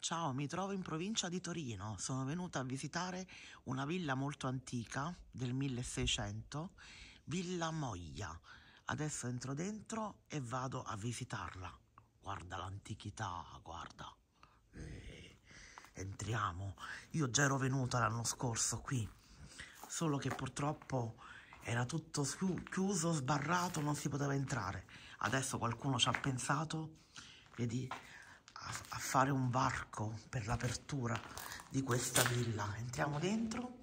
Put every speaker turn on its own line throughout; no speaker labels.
Ciao, mi trovo in provincia di Torino. Sono venuta a visitare una villa molto antica del 1600, Villa Moglia. Adesso entro dentro e vado a visitarla. Guarda l'antichità, guarda. Entriamo. Io già ero venuta l'anno scorso qui, solo che purtroppo era tutto chiuso, sbarrato, non si poteva entrare. Adesso qualcuno ci ha pensato, vedi, a fare un varco per l'apertura di questa villa. Entriamo dentro.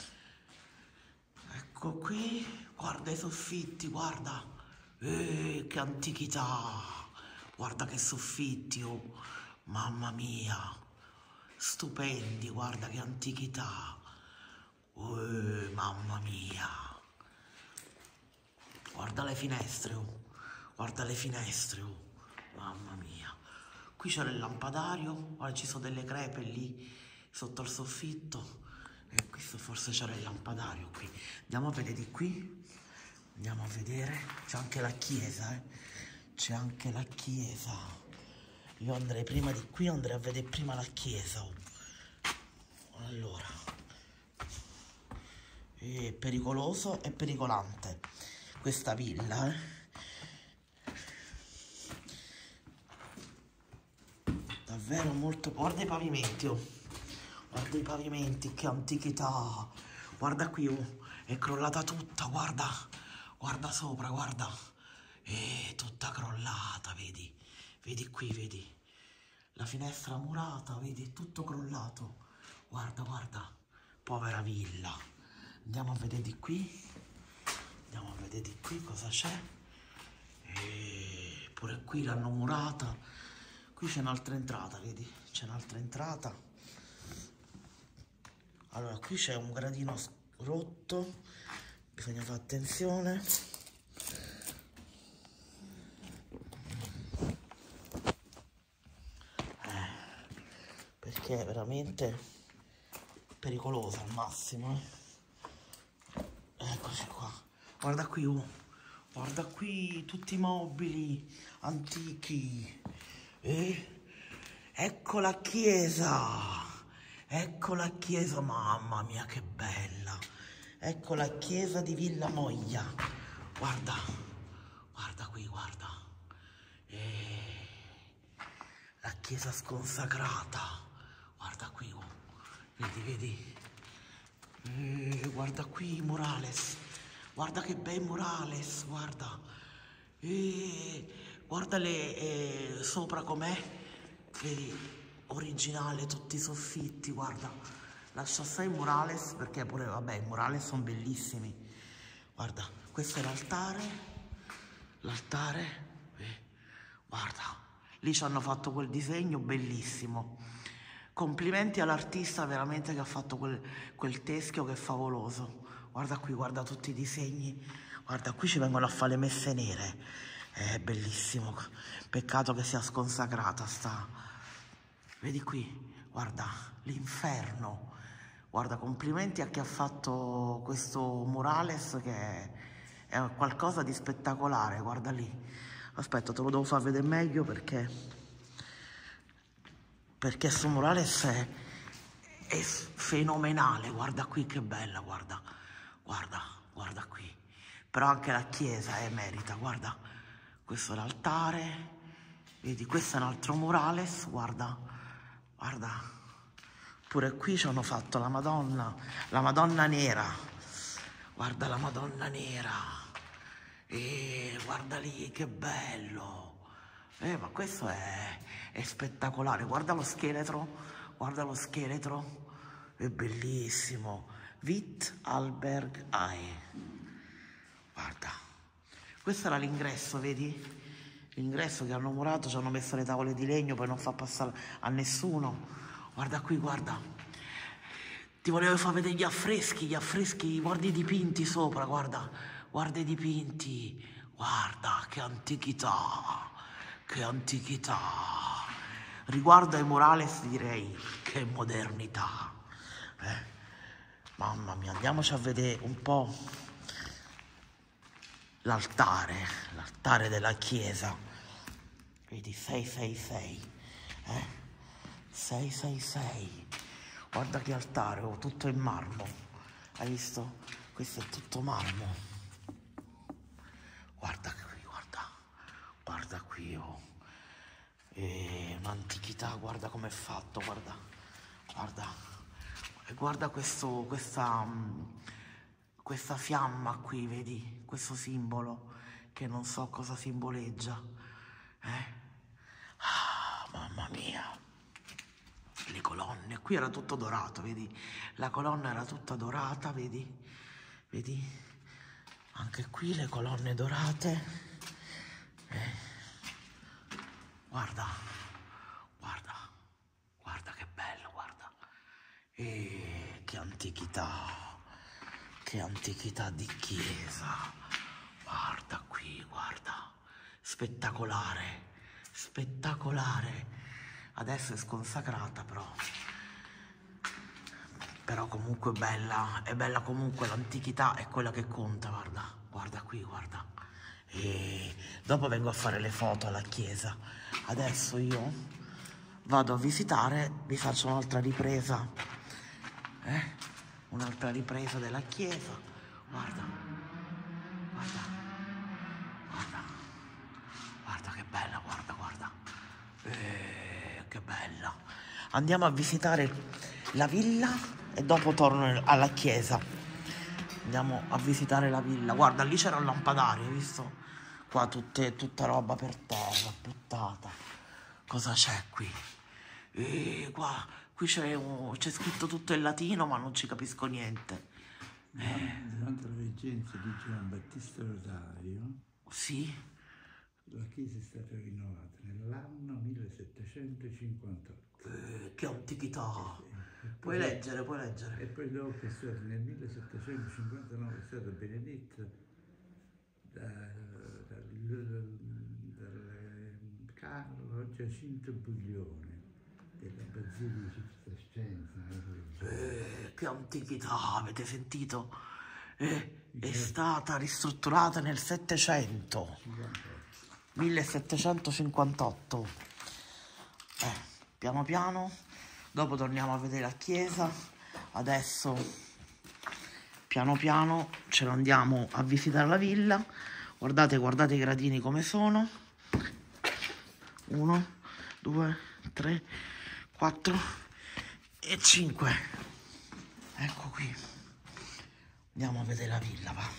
Ecco qui, guarda i soffitti, guarda. Che antichità. Guarda che soffitti, oh. Mamma mia. Stupendi, guarda che antichità. Mamma mia. Guarda le finestre, oh. Guarda le finestre, oh. Mamma mia. Qui c'era il lampadario, ora ci sono delle crepe lì sotto il soffitto e questo forse c'era il lampadario qui. Andiamo a vedere di qui, andiamo a vedere, c'è anche la chiesa, c'è anche la chiesa. Io andrei prima di qui, andrei a vedere prima la chiesa. Allora, è pericoloso e pericolante questa villa, davvero molto. Guarda i pavimenti, oh. Guarda i pavimenti, che antichità. Guarda qui, oh. È crollata tutta, guarda. Guarda sopra, guarda. Tutta crollata, vedi. Vedi qui, vedi. La finestra murata, vedi, è tutto crollato. Guarda, guarda. Povera villa. Andiamo a vedere di qui. Andiamo a vedere di qui cosa c'è. Pure qui l'hanno murata. Qui c'è un'altra entrata, vedi? C'è un'altra entrata. Allora, qui c'è un gradino rotto, bisogna fare attenzione. Perché è veramente pericoloso al massimo. Eccoci qua. Guarda qui, oh. Guarda qui tutti i mobili antichi. Ecco la chiesa. Ecco la chiesa, mamma mia che bella. Ecco la chiesa di Villa Moglia. Guarda, guarda qui, guarda. La chiesa sconsacrata. Guarda qui, oh. Vedi, vedi. Guarda qui i murales. Guarda che bei murales, guarda. Guarda le sopra com'è. Vedi, originale, tutti i soffitti, guarda. Lascia stare i murales perché pure, vabbè, i murales sono bellissimi. Guarda, questo è l'altare. L'altare, guarda, lì ci hanno fatto quel disegno bellissimo. Complimenti all'artista veramente che ha fatto quel teschio che è favoloso. Guarda qui, guarda tutti i disegni. Guarda, qui ci vengono a fare le messe nere. È bellissimo. Peccato che sia sconsacrata sta. Vedi qui, guarda, l'inferno. Guarda, complimenti a chi ha fatto questo murales che è qualcosa di spettacolare. Guarda lì. Aspetta, te lo devo far vedere meglio perché questo murales è fenomenale. Guarda qui che bella, guarda. Guarda, guarda qui. Però anche la chiesa merita, guarda. Questo è l'altare. Vedi, questo è un altro murales, guarda. Guarda. Pure qui ci hanno fatto la Madonna nera. Guarda la Madonna nera. Guarda lì, che bello. Ma questo è spettacolare. Guarda lo scheletro. Guarda lo scheletro. È bellissimo. Witt Alberg Eye. Guarda. Questo era l'ingresso, vedi? L'ingresso che hanno murato, ci hanno messo le tavole di legno per non far passare a nessuno. Guarda qui, guarda. Ti volevo far vedere gli affreschi, guarda i dipinti sopra, guarda. Guarda i dipinti. Guarda, che antichità. Che antichità. Riguardo ai murales direi che modernità. Mamma mia, andiamoci a vedere un po' l'altare della chiesa. Vedi, 666. 666. Guarda che altare, oh, tutto in marmo. Hai visto? Questo è tutto marmo. Guarda qui, guarda qui, oh. Un'antichità, guarda com'è fatto, guarda. E guarda questa fiamma qui, vedi? Questo simbolo che non so cosa simboleggia. Mamma mia. Le colonne, qui era tutto dorato, vedi? La colonna era tutta dorata, vedi? Vedi? Anche qui le colonne dorate. Guarda che bello, guarda. Che antichità di chiesa. Guarda qui, guarda. Spettacolare. Adesso è sconsacrata, però comunque bella, è bella comunque, l'antichità è quella che conta, guarda qui, guarda. E dopo vengo a fare le foto alla chiesa. Adesso io vado a visitare, vi faccio un'altra ripresa, un'altra ripresa della chiesa. Guarda che bella, guarda. Che bella. Andiamo a visitare la villa e dopo torno alla chiesa. Andiamo a visitare la villa. Guarda, lì c'era un lampadario, hai visto? Qua tutta roba per terra, buttata. Cosa c'è qui? Qui c'è scritto tutto in latino, ma non ci capisco niente.
Durante la reggenza di Giambattista Rosario,
sì?
La chiesa è stata rinnovata nell'anno 1758.
Che antichità! Puoi leggere.
E poi dopo nel 1759 è stata benedetta dal Carlo Giacinto Buglione della Basilica Cistercense.
Che antichità, avete sentito? È stata ristrutturata nel 1758. Piano piano, dopo torniamo a vedere la chiesa. Adesso piano piano ce lo andiamo a visitare la villa. Guardate i gradini come sono. 1, 2, 3, 4 e 5. Ecco qui. Andiamo a vedere la villa, va.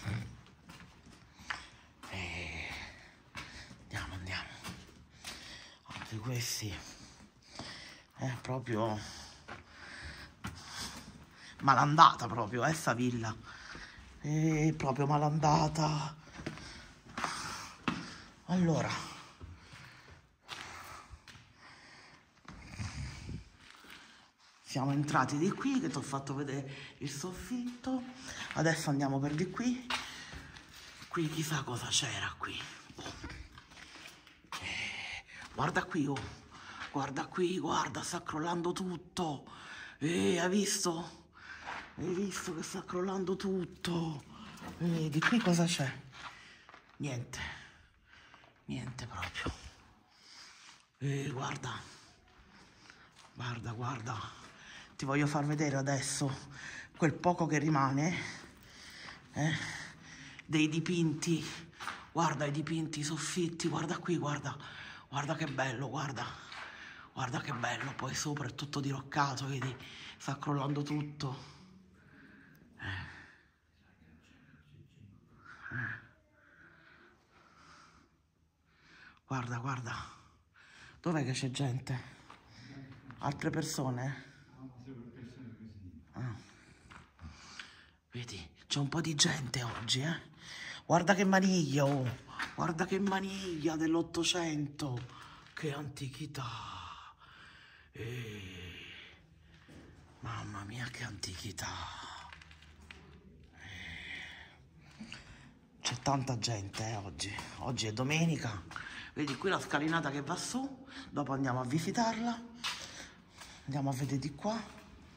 Andiamo. Anche questi è proprio malandata proprio, sta villa. È proprio malandata. Allora, siamo entrati di qui, che ti ho fatto vedere il soffitto. Adesso andiamo per di qui. Qui chissà cosa c'era qui. Guarda qui, oh. Guarda qui, guarda, sta crollando tutto. Hai visto? Hai visto che sta crollando tutto? Di qui cosa c'è? Niente proprio. Guarda. Ti voglio far vedere adesso quel poco che rimane dei dipinti. Guarda i dipinti, i soffitti, guarda qui, guarda che bello, guarda che bello. Poi sopra è tutto diroccato, vedi? Sta crollando tutto. Guarda. Dov'è che c'è gente? Altre persone? Vedi, c'è un po' di gente oggi, Guarda che maniglia, oh. Guarda che maniglia dell'800. Che antichità. Mamma mia, che antichità. C'è tanta gente, oggi. Oggi è domenica. Vedi qui la scalinata che va su. Dopo andiamo a visitarla. Andiamo a vedere di qua.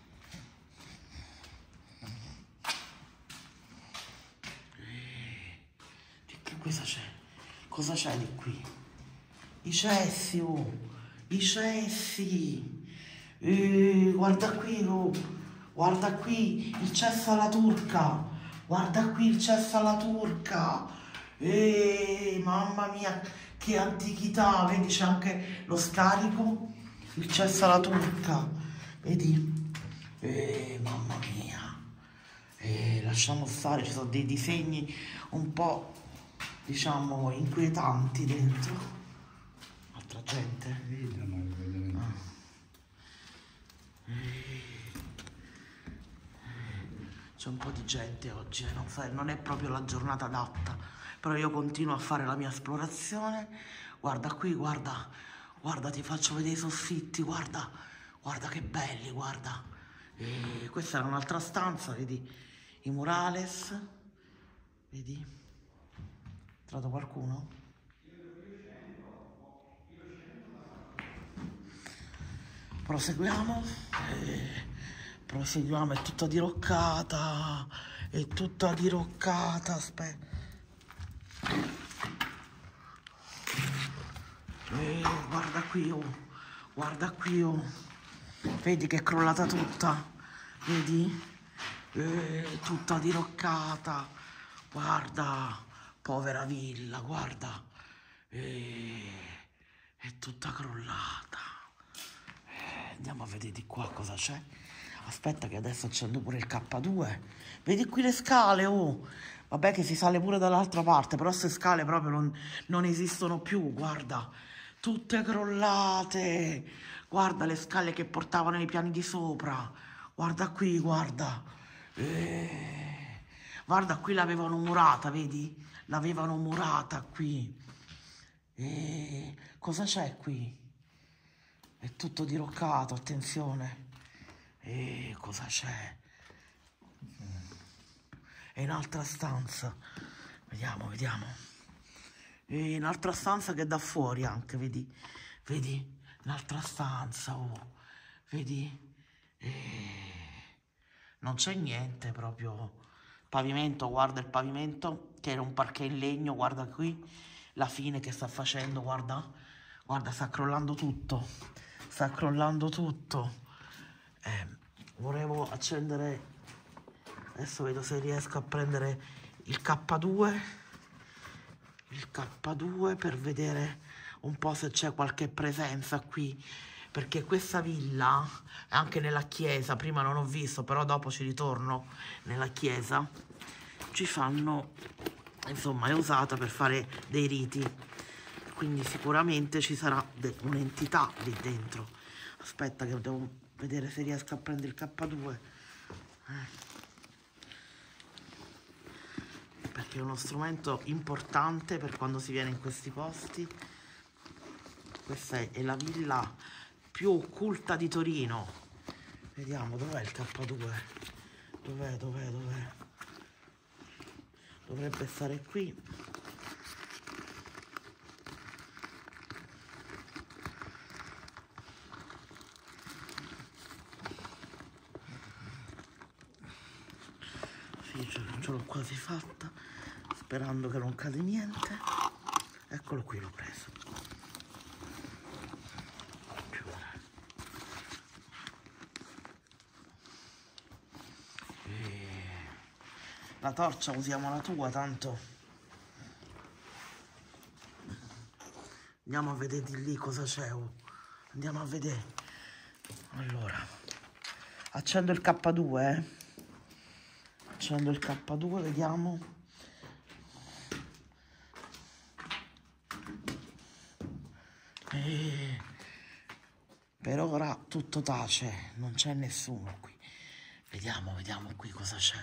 Cosa c'è? Cosa c'è di qui? I cessi, oh! I cessi! Guarda qui, oh. Guarda qui il cesso alla turca. Guarda qui il cesso alla turca. Mamma mia, che antichità. Vedi, c'è anche lo scarico. Il cesso alla turca. Vedi? Mamma mia. Lasciamo stare, ci sono dei disegni un po', diciamo, inquietanti dentro. Altra gente. C'è un po' di gente oggi, non è proprio la giornata adatta, però io continuo a fare la mia esplorazione. Guarda qui, guarda, guarda, ti faccio vedere i soffitti, guarda, guarda che belli, guarda. Questa era un'altra stanza, vedi, i murales, vedi? È entrato qualcuno? Proseguiamo. Proseguiamo, è tutta diroccata, è tutta diroccata, aspetta. Guarda qui, oh, guarda qui, oh. Vedi che è crollata tutta, vedi? Tutta diroccata, guarda, povera villa, guarda, è tutta crollata. Andiamo a vedere di qua cosa c'è. Aspetta che adesso accendo pure il K2. Vedi qui le scale, oh. Vabbè che si sale pure dall'altra parte, però queste scale proprio non esistono più, guarda. Tutte crollate. Guarda le scale che portavano ai piani di sopra. Guarda qui, guarda. Guarda qui l'avevano murata, vedi? L'avevano murata qui. Cosa c'è qui? È tutto diroccato, attenzione. Cosa c'è? È un'altra stanza. Vediamo, vediamo. È un'altra stanza che da fuori anche, vedi? Vedi? Un'altra stanza, oh. Vedi? Non c'è niente proprio. Pavimento, guarda il pavimento, che era un parquet in legno, guarda qui. La fine che sta facendo, guarda. Guarda, sta crollando tutto. Sta crollando tutto. Volevo accendere, adesso vedo se riesco a prendere il K2 per vedere un po' se c'è qualche presenza qui, perché questa villa è anche nella chiesa, prima non ho visto, però dopo ci ritorno nella chiesa, ci fanno, insomma è usata per fare dei riti, quindi sicuramente ci sarà un'entità lì dentro. Aspetta che devo vedere se riesco a prendere il K2, perché è uno strumento importante per quando si viene in questi posti. Questa è la villa più occulta di Torino. Vediamo, dov'è il K2? Dov'è? Dovrebbe stare qui. Ce l'ho quasi fatta, sperando che non cade niente. Eccolo qui, l'ho preso. La torcia usiamo la tua, tanto. Andiamo a vedere di lì cosa c'è. Andiamo a vedere. Allora, accendo il K2, Accendo il K2, vediamo. Per ora tutto tace, non c'è nessuno qui. Vediamo qui cosa c'è.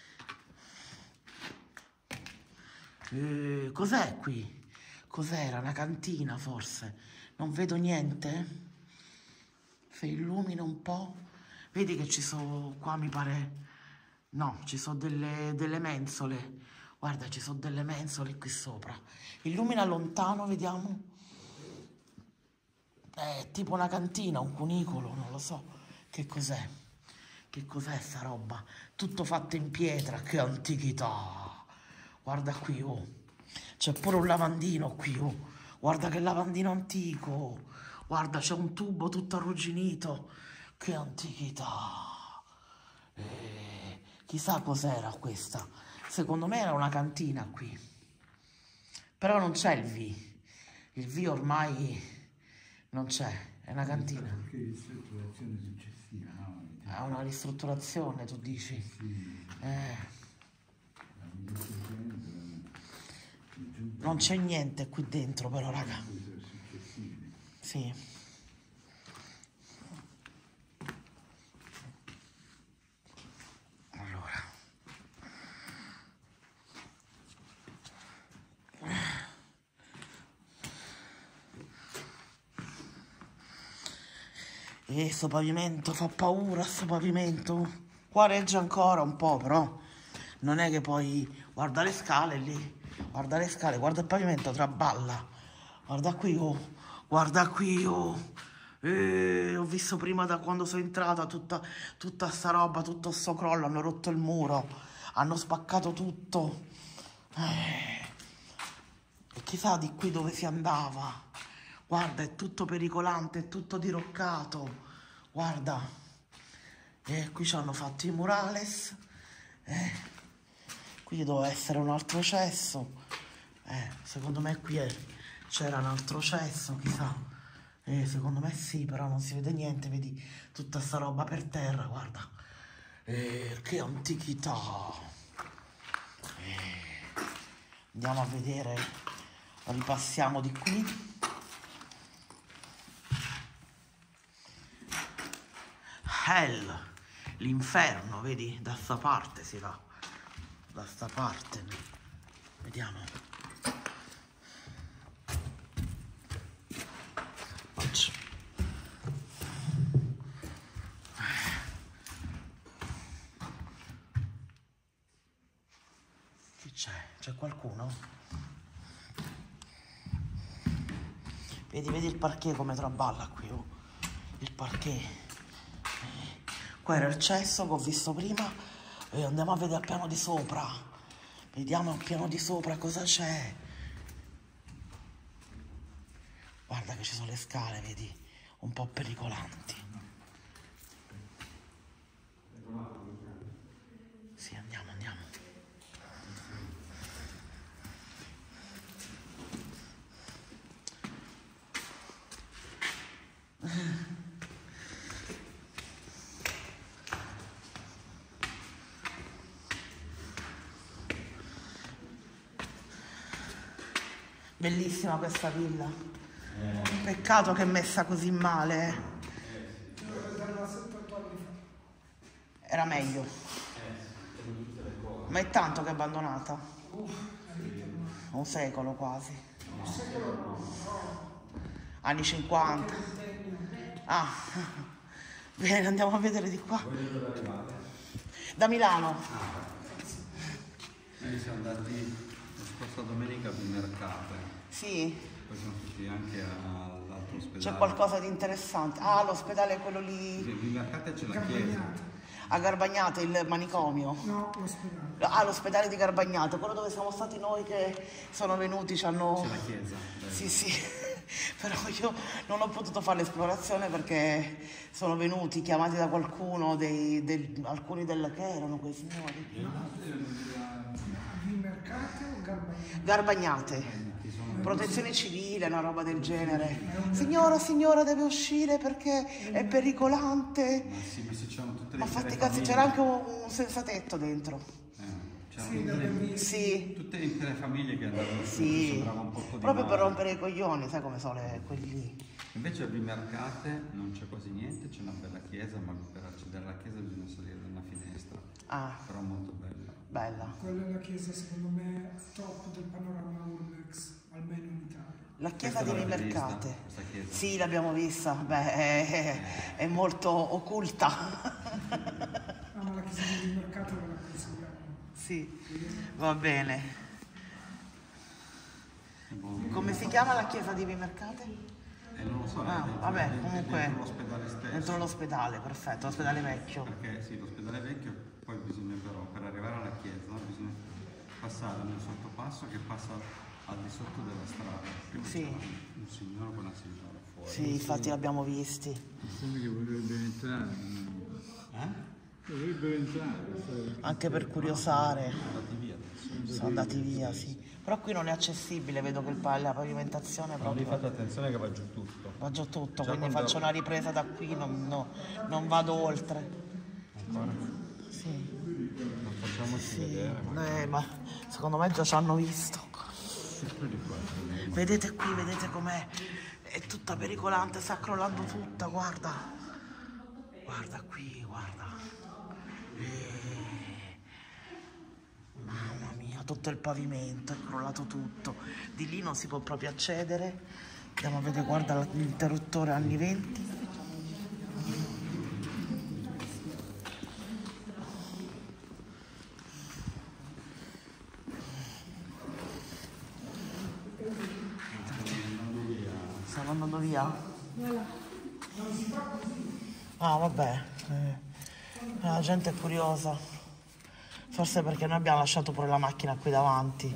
Cos'è qui? Cos'era? Una cantina forse? Non vedo niente? Se illumina un po'. Vedi che ci sono qua, mi pare. No, ci sono delle mensole. Guarda, ci sono delle mensole qui sopra. Illumina lontano, vediamo. È tipo una cantina, un cunicolo, non lo so. Che cos'è? Che cos'è sta roba? Tutto fatto in pietra, che antichità. Guarda qui, oh. C'è pure un lavandino qui, oh. Guarda che lavandino antico. Guarda, c'è un tubo tutto arrugginito. Che antichità! Chissà cos'era questa. Secondo me era una cantina qui. Però non c'è il V. Il V ormai non c'è, è una cantina.
Perché ristrutturazione successiva, no?
È una ristrutturazione, tu dici?
Sì.
Non c'è niente qui dentro però, raga. Sì. Allora. E sto pavimento fa paura, sto pavimento. Qua regge ancora un po', però non è che poi... Guarda le scale lì. Guarda le scale, guarda il pavimento, traballa. Guarda qui, oh. Guarda qui, oh. Ho visto prima da quando sono entrata tutta sta roba, tutto sto crollo. Hanno rotto il muro. Hanno spaccato tutto. E chissà di qui dove si andava. Guarda, è tutto pericolante, è tutto diroccato. Guarda. Qui ci hanno fatto i murales. Qui doveva essere un altro cesso. Secondo me qui c'era un altro cesso, chissà. Secondo me sì, però non si vede niente, vedi tutta sta roba per terra, guarda. Che antichità. Andiamo a vedere, ripassiamo di qui. Hell, l'inferno, vedi? Da sta parte si va. Da sta parte. Vediamo. Faccio. Chi c'è? C'è qualcuno? Vedi il parquet come traballa qui, oh. Il parquet. Qua era il cesso che ho visto prima. Andiamo a vedere al piano di sopra. Vediamo al piano di sopra cosa c'è. Guarda che ci sono le scale, vedi? Un po' pericolanti. Sì, andiamo. Bellissima questa villa. Peccato che è messa così male. Era meglio. Ma è tanto che è abbandonata. Un secolo quasi. Anni 50. Ah. Bene, andiamo a vedere di qua. Da Milano.
Noi siamo andati la scorsa domenica a Vimercate.
Sì.
Poi siamo stati anche all'altro ospedale.
C'è qualcosa di interessante. Ah, l'ospedale è quello lì.
A Vimercate c'è la chiesa.
A Garbagnate, il manicomio.
No, l'ospedale.
Ah, l'ospedale di Garbagnate, quello dove siamo stati noi che sono venuti, ci hanno...
C'è la chiesa.
Sì. Però io non ho potuto fare l'esplorazione perché sono venuti chiamati da qualcuno, alcuni che erano quei signori?
Vimercate o Garbagnate?
Garbagnate. Protezione civile, una roba del genere. Signora deve uscire perché è pericolante.
Ma sì, ma se c'erano tutte le
Ma fatti
intere
cazzi, c'era anche un senza tetto dentro.
c'erano
Sì.
tutte le intere famiglie che andavano su,
Sì,
sembrava un po' di
proprio per
mare.
rompere i coglioni, sai come sono quelli lì.
Invece a Vimercate non c'è quasi niente, c'è una bella chiesa, ma per accedere alla chiesa bisogna salire da una finestra.
Ah,
Però molto bella.
bella.
Quella è la chiesa, secondo me, top del panorama Urbex, almeno in Italia.
La chiesa
Questa
di
l'avete
Vimercate.
vista, questa chiesa?
Sì, l'abbiamo vista. Beh, è molto occulta.
Ah, ma la chiesa di Vimercate ve la consigliamo.
Sì, va bene.
Boh.
Come si chiama la chiesa di Vimercate?
Non lo so,
Ah,
è dentro,
vabbè,
è
comunque
dentro l'ospedale stesso.
dentro l'ospedale, perfetto, l'ospedale vecchio.
Perché sì, l'ospedale vecchio, poi bisogna però, per arrivare alla chiesa, bisogna passare nel sottopasso che passa al di sotto della strada. Prima
Sì.
c'era un signore con una seggiola fuori. fuori.
Sì, infatti l'abbiamo visti.
Sembra che vorrebbe entrare. Dovrebbero entrare.
Anche per curiosare.
Sono andati via adesso.
Sono andati via, sì. Però qui non è accessibile, vedo che la pavimentazione
Non vi
proprio
fate attenzione che va giù tutto.
va giù tutto,
Già
quindi
quando-
faccio una ripresa da qui, non vado oltre.
Ancora?
Sì,
Non facciamoci
sì.
vedere.
Ma secondo me già ci hanno visto.
Più di qua.
Vedete qui, vedete com'è? È tutta pericolante, sta crollando tutta, guarda. Guarda qui, guarda. Mamma mia, tutto il pavimento, è crollato tutto. Di lì non si può proprio accedere. Andiamo a vedere, guarda l'interruttore anni 20. Stanno andando via? Ah, vabbè. La gente è curiosa. Forse perché noi abbiamo lasciato pure la macchina qui davanti.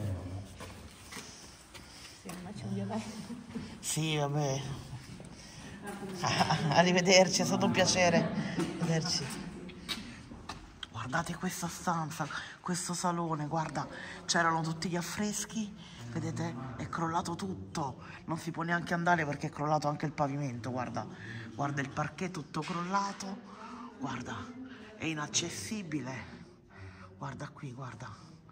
Sì, vabbè. Arrivederci, è stato un piacere vederci. Guardate questa stanza, questo salone, guarda, c'erano tutti gli affreschi, vedete? È crollato tutto, non si può neanche andare perché è crollato anche il pavimento, guarda. Guarda il parquet tutto crollato, guarda, è inaccessibile. Guarda qui, guarda.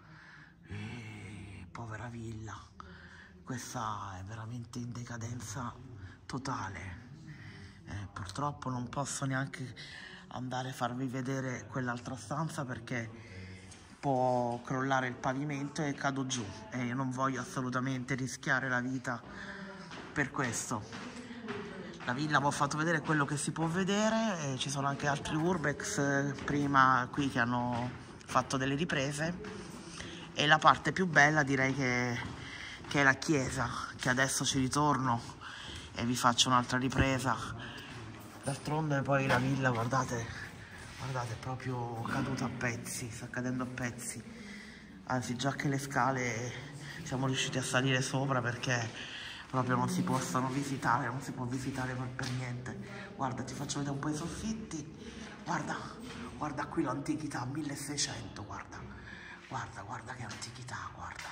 Povera villa. Questa è veramente in decadenza totale. Purtroppo non posso neanche andare a farvi vedere quell'altra stanza perché può crollare il pavimento e cado giù e io non voglio assolutamente rischiare la vita per questo. La villa vi ho fatto vedere quello che si può vedere, ci sono anche altri urbex prima qui che hanno fatto delle riprese e la parte più bella direi che è la chiesa, che adesso ci ritorno e vi faccio un'altra ripresa. D'altronde poi la villa, guardate, è proprio caduta a pezzi, sta cadendo a pezzi. Anzi, già che le scale siamo riusciti a salire sopra perché proprio non si possono visitare, non si può visitare per niente. Guarda, ti faccio vedere un po' i soffitti. Guarda qui l'antichità, 1600, guarda che antichità, guarda.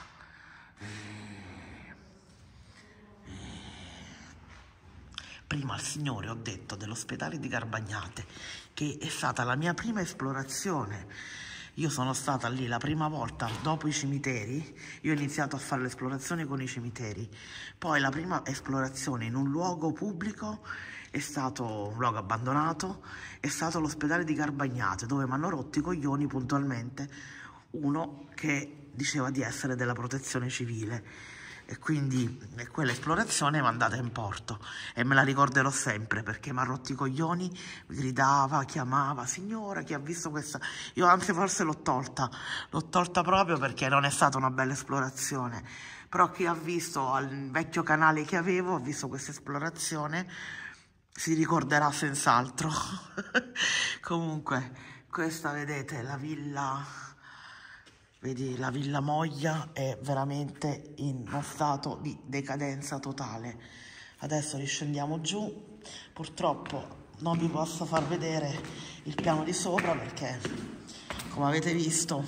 Prima al Signore ho detto dell'ospedale di Garbagnate, che è stata la mia prima esplorazione. Io sono stata lì la prima volta dopo i cimiteri, io ho iniziato a fare l'esplorazione con i cimiteri, poi la prima esplorazione in un luogo pubblico è stato un luogo abbandonato, è stato l'ospedale di Garbagnate, dove mi hanno rotto i coglioni puntualmente uno che diceva di essere della protezione civile. E quindi quell'esplorazione mi è andata in porto e me la ricorderò sempre perché mi ha rotto i coglioni, gridava, chiamava, signora, chi ha visto questa? Io anzi forse l'ho tolta proprio perché non è stata una bella esplorazione, però chi ha visto al vecchio canale che avevo, ha visto questa esplorazione, si ricorderà senz'altro. Comunque, questa vedete, la villa... Vedi, la Villa Moglia è veramente in uno stato di decadenza totale. Adesso riscendiamo giù. Purtroppo non vi posso far vedere il piano di sopra perché, come avete visto,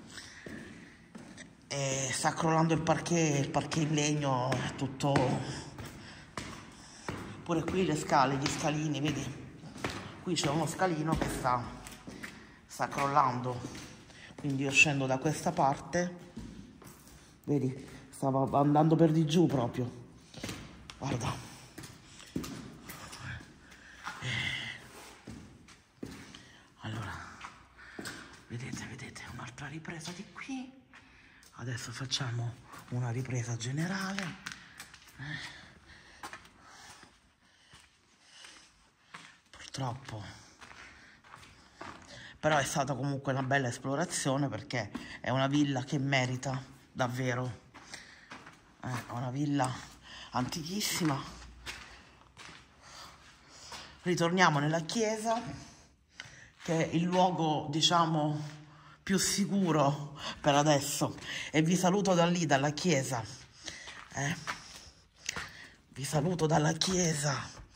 sta crollando il parquet in legno, è tutto... Pure qui le scale, gli scalini, vedi? Qui c'è uno scalino che sta crollando. Quindi io scendo da questa parte, vedi, stava andando per di giù proprio, guarda. Allora, vedete, un'altra ripresa di qui. Adesso facciamo una ripresa generale. Purtroppo... Però è stata comunque una bella esplorazione perché è una villa che merita davvero. È una villa antichissima. Ritorniamo nella chiesa, che è il luogo, diciamo, più sicuro per adesso. E vi saluto da lì, dalla chiesa. Vi saluto dalla chiesa.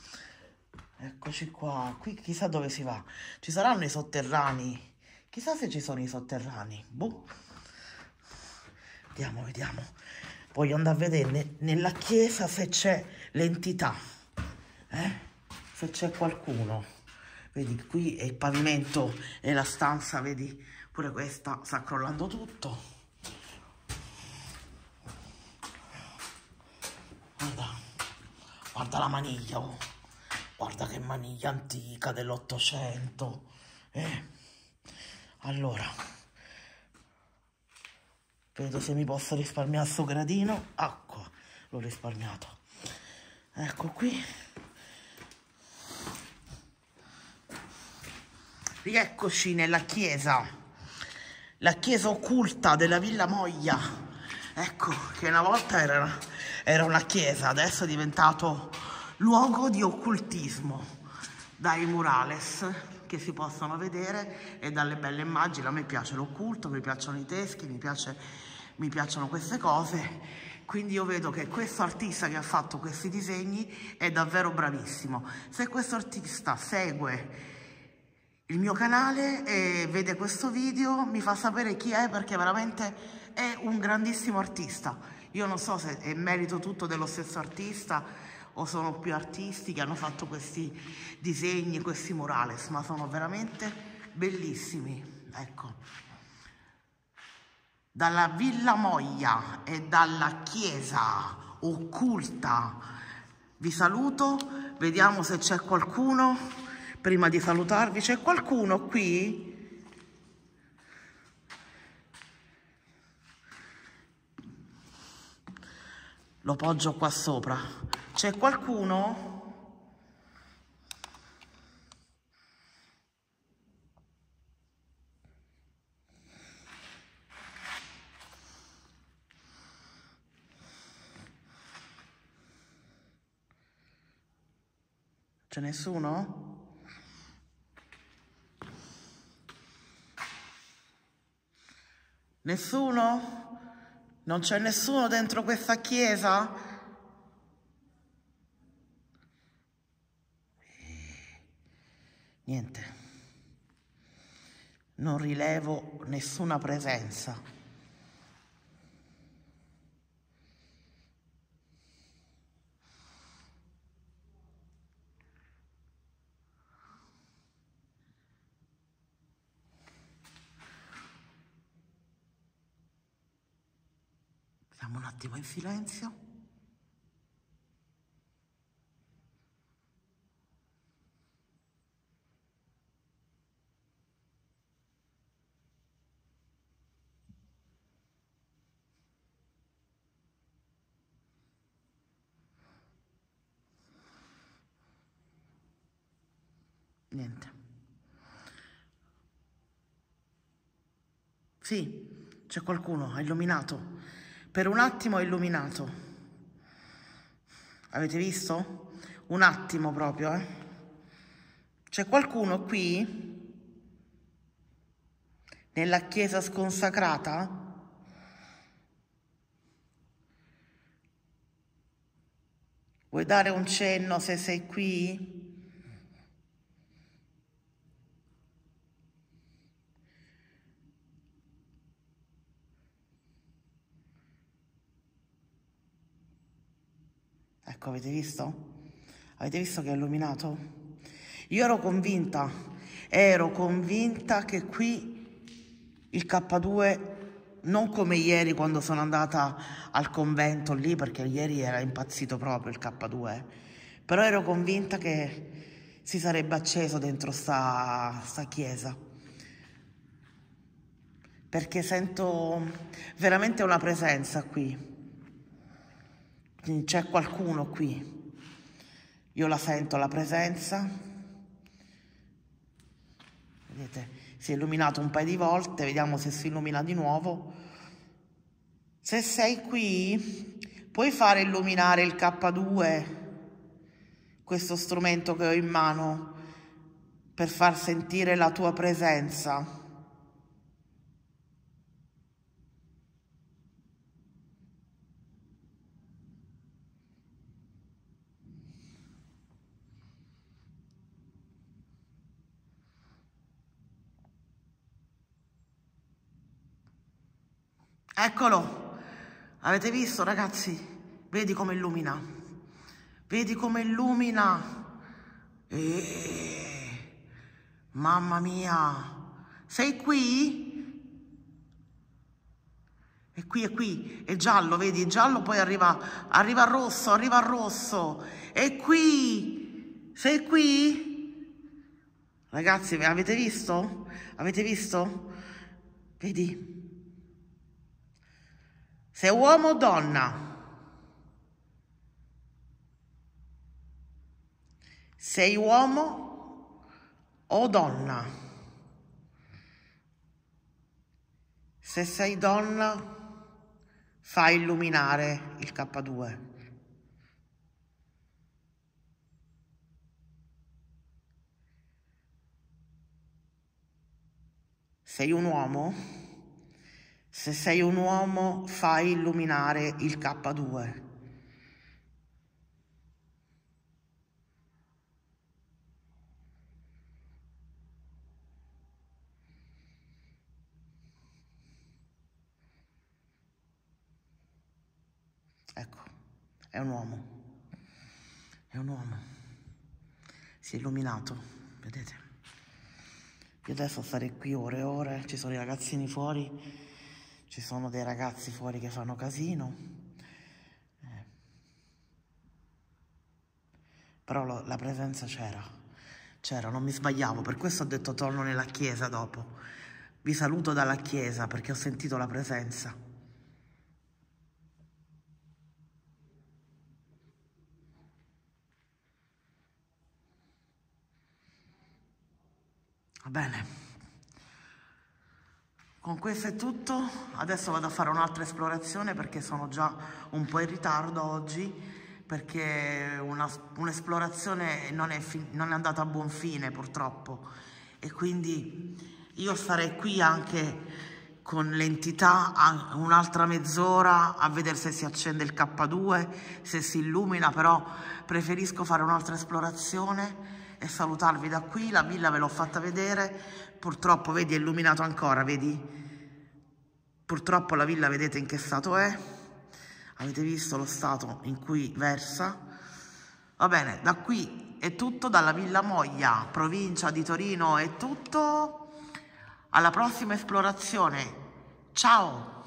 Eccoci qua. Qui chissà dove si va. Ci saranno i sotterranei. Chissà se ci sono i sotterranei. Boh. Vediamo, vediamo. Voglio andare a vedere nella chiesa se c'è l'entità. Se c'è qualcuno. Vedi, qui è il pavimento e la stanza, vedi, pure questa sta crollando tutto. Guarda, guarda la maniglia, oh. Guarda che maniglia antica dell'800. Allora, vedo se mi posso risparmiare sto gradino. Acqua, l'ho risparmiato. Ecco qui. Rieccoci nella chiesa, la chiesa occulta della Villa Moglia. Ecco, che una volta era una chiesa, adesso è diventato luogo di occultismo, dai murales che si possono vedere e dalle belle immagini. A me piace l'occulto, mi piacciono i teschi, mi piacciono queste cose. Quindi io vedo che questo artista che ha fatto questi disegni è davvero bravissimo. Se questo artista segue il mio canale e vede questo video, mi fa sapere chi è, perché veramente è un grandissimo artista. Io non so se è merito tutto dello stesso artista o sono più artisti che hanno fatto questi disegni, questi murales, ma sono veramente bellissimi. Ecco, dalla Villa Moglia e dalla chiesa occulta vi saluto. Vediamo se c'è qualcuno. Prima di salutarvi, c'è qualcuno qui? Lo poggio qua sopra. C'è qualcuno? C'è nessuno? Nessuno? Non c'è nessuno dentro questa chiesa? Niente. Non rilevo nessuna presenza. Stiamo un attimo in silenzio. Niente. Sì, c'è qualcuno, ha illuminato. Per un attimo è illuminato. Avete visto? Un attimo proprio, eh? C'è qualcuno qui? Nella chiesa sconsacrata? Vuoi dare un cenno se sei qui? Ecco, avete visto? Avete visto che è illuminato? Io ero convinta che qui il K2, non come ieri quando sono andata al convento lì, perché ieri era impazzito proprio il K2, però ero convinta che si sarebbe acceso dentro sta chiesa, perché sento veramente una presenza qui. C'è qualcuno qui, io la sento la presenza, vedete, si è illuminato un paio di volte, vediamo se si illumina di nuovo. Se sei qui, puoi fare illuminare il K2, questo strumento che ho in mano, per far sentire la tua presenza. Eccolo, avete visto ragazzi? Vedi come illumina, vedi come illumina, mamma mia, sei qui? È qui, è giallo, vedi, è giallo, poi arriva al rosso, è qui, sei qui? Ragazzi, avete visto? Avete visto? Vedi? Sei uomo o donna? Sei uomo o donna? Se sei donna, fai illuminare il K2. Sei un uomo? Se sei un uomo, fai illuminare il K2. Ecco, è un uomo. È un uomo. Si è illuminato, vedete? Io adesso starei qui ore e ore, ci sono i ragazzini fuori, ci sono dei ragazzi fuori che fanno casino, però la presenza c'era, non mi sbagliavo, per questo ho detto torno nella chiesa dopo, vi saluto dalla chiesa perché ho sentito la presenza. Va bene, con questo è tutto, adesso vado a fare un'altra esplorazione perché sono già un po' in ritardo oggi, perché un'esplorazione non è andata a buon fine purtroppo, e quindi io starei qui anche con l'entità un'altra mezz'ora a vedere se si accende il K2, se si illumina, però preferisco fare un'altra esplorazione e salutarvi da qui. La villa ve l'ho fatta vedere, purtroppo vedi è illuminato ancora, vedi? Purtroppo la villa vedete in che stato è, avete visto lo stato in cui versa. Va bene, da qui è tutto, dalla Villa Moglia, provincia di Torino è tutto, alla prossima esplorazione, ciao!